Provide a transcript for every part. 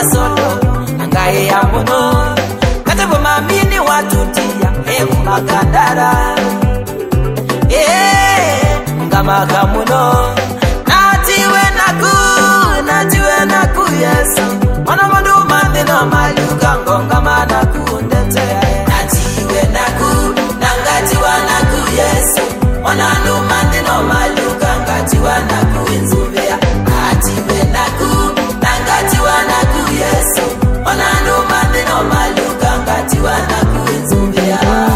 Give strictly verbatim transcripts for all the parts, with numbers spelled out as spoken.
solo ngai ya muno katebo mamini watutia hebu makandara eh ngama kamuno natiwe naku natiwe naku Yesu ona mandu mande no maluka ngonga mana kundete natiwe naku nangatiwa naku Yesu ona ndo mande no maluka ngatiwa naku inzubea natiwe naku nangatiwa naku Yesu ona ndo mande no maluka ngatiwa naku inzubea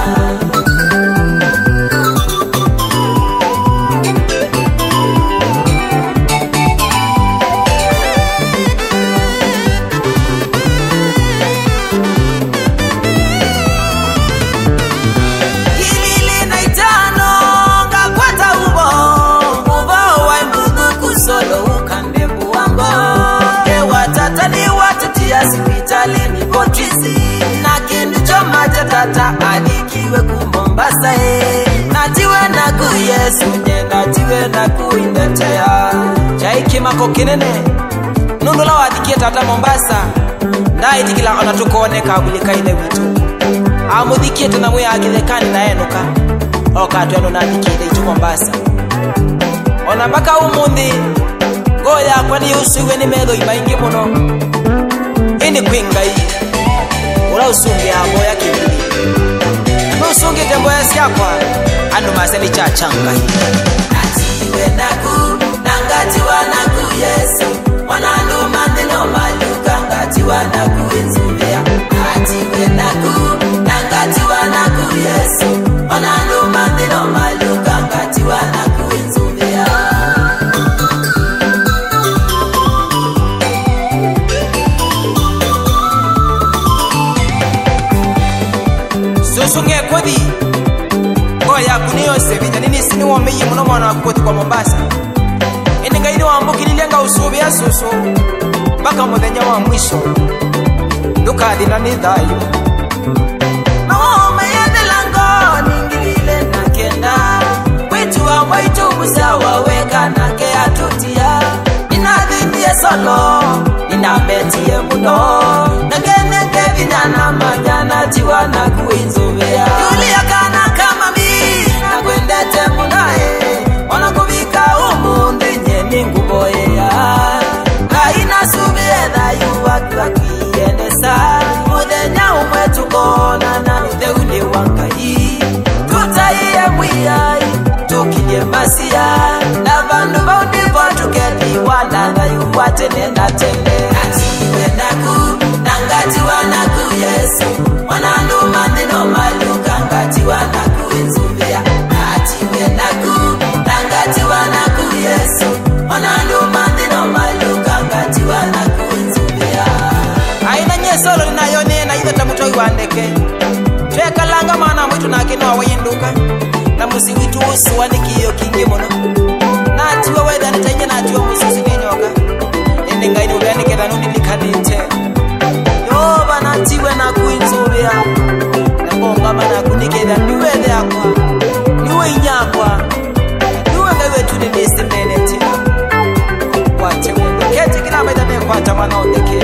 hospitali ni potrisi na kindu choma tata alikiwe ku Mombasa eh natiwe na ku Yesu nyenga tiwe na ku indetea chaiki mako kinene nundula wadikie tata Mombasa na itikila ona tukone kabulika ile vitu amudikie tena mwe agilekani na enuka okatwe no nadikile itu Mombasa ona mpaka umundi ngoya kwani usiwe ni medo imaingi muno ini kwingai ula usungi abo ya kibili no usungi tembo ya siakwa anu maseni cha changa natiwe naku nangatiwa naku Yesu wanando mandeno maluka ngatiwa naku inzubea natiwe naku nangatiwa naku Yesu wanando mandeno maluka ngatiwa naku inzubea sunge kodi oya kuniyo sebinya nini sini wameye muno mwana wakoti kwa Mombasa eninga ini wambukililenga usubi ya susu baka mudenya wa mwisho dukadi na nidhayo na wama yende lango ningilile na kenda kwetu wa waitu musawa weka na kea tutia inadhindie solo inabetie muno na gene kevina na majana tiwa na kuinzubea Julia kana kama mi na kwendete munae ona kubika umunde nye nguboye ya kaina subie da yuwa kwa kienesa mudenya umwetu kona na udeuni wankai tutaiye mwiyai tukilie masia na bandu baundi votu kedi wana na yuwa tene na tene natiwe naku nangatiwa naku Yesu wanando mandeno maluka ngatiwa naku inzubea natiwe naku nangatiwa naku Yesu wanando mandeno maluka ngatiwa naku inzubea aina nyesolo linayone na ida tamutoi wandeke tweka langa mana mwitu na kina wayinduka na musi witu usu wanikiyo kingi mono natiwa weda nitanye natiwa musisi ninyoka nendinga inu uyanike dhanuni likadinte yoba natiwe na kuinzubea na bonga mana kunikeda niwe yakwa niwe inyakwa niwe ngewe tunilisi meneti wache keti kila maida mekwata mwana ondeke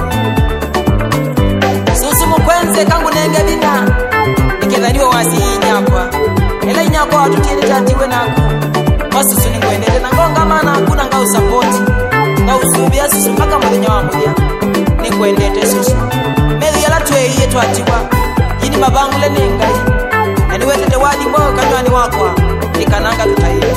susu mkwenze kangu nenge dina nikeda niwe wasi inyakwa ela inyakwa watutini tatiwe naku masusu ningwendele na ngonga mana kuna nga usapoti nga usubia susu mpaka mwenye wa mudia ningwendete susu meli yala tuweye tuatiwa yini mabangule nengai na niwetete wadi mboyo kanywani wakwa nikananga tutaiye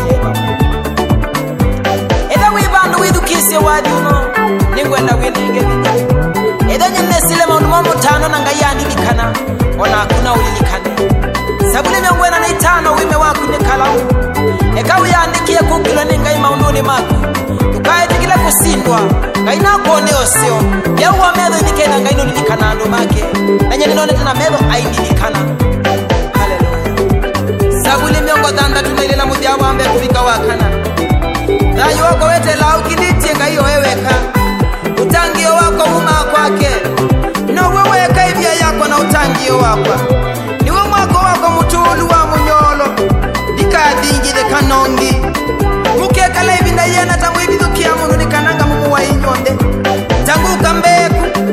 edha wibandu widukisi wadi uno ningwenda winenge vita edha nyenesile maundu mamu tano na nga yandi nikana ona hakuna ulilikane sabule miongwena na itano wime waku nikalau eka uyandikie kukilo ningai maunduni maku tukae tikile kusindwa ngaina kuone osio ya uwa medo inikena ngaino nilikana ando make na nye ninone tena medo ainilikana haleluya sabule miongo danda tunailela mudia wambe kubika wakana dhayo wako wete lau kilitie ngaiyo weweka utangio wako uma kwake no weweka hivya yako na utangio wako niwe mwako wako mutulu wa munyolo dikadingile kanongi mukeka levi na yena tamu ibidhukia munu nikananga mumu wa inyonde tanguka mbeku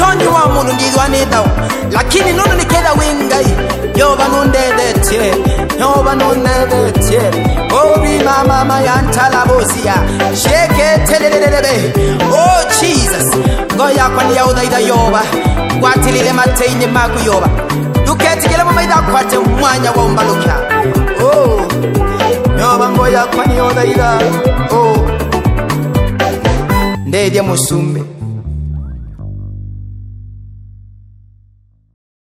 tonyi wa muntu ndizwa nedawo lakini nono nikeda wingai yoba nundedetye yoba nundedetye obi mama mama yantala bosia sheke telelelebe oh Jesus ngoya kwani ya udaida yoba kwatilile mateyine maku yoba duketigele mumaida kwate mwanya wa umbaluka oh yoba ngoya kwani ya udaida oh ndedye musumbe